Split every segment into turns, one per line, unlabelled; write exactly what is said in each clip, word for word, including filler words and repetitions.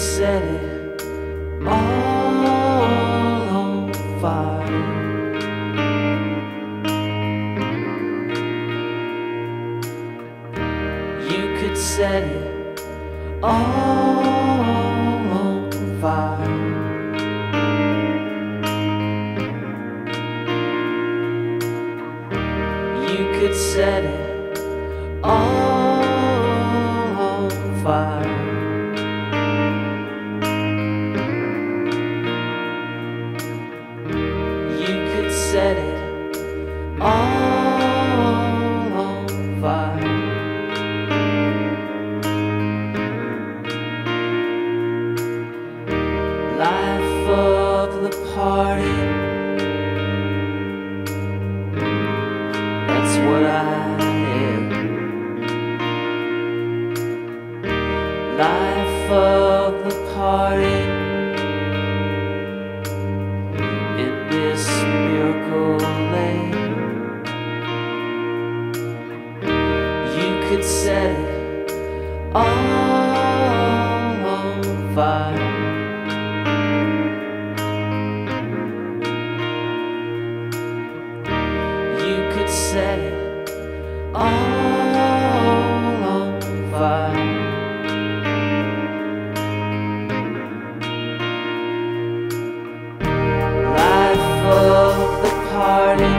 set it all on fire. You could set it all on fire. You could set it all on fire. You could set it all on fire. Life of the party, that's what I am. Life of the party in this Miracleland. You could set it all on fire. You could set it all on fire. Life of the party,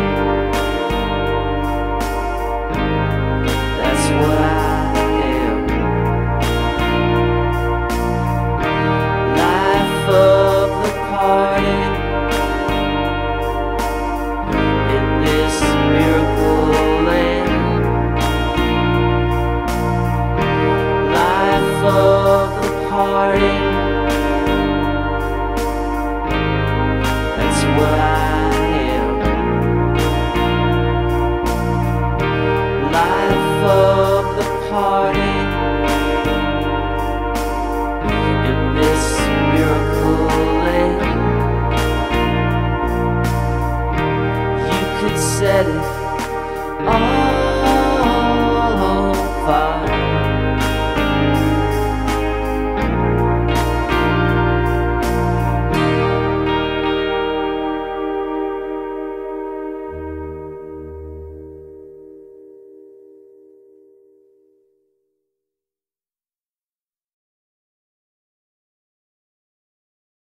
that's what I am. Life of the party in this Miracleland. Life of the party, that's what I am. Life of the party in this Miracleland. You could set it all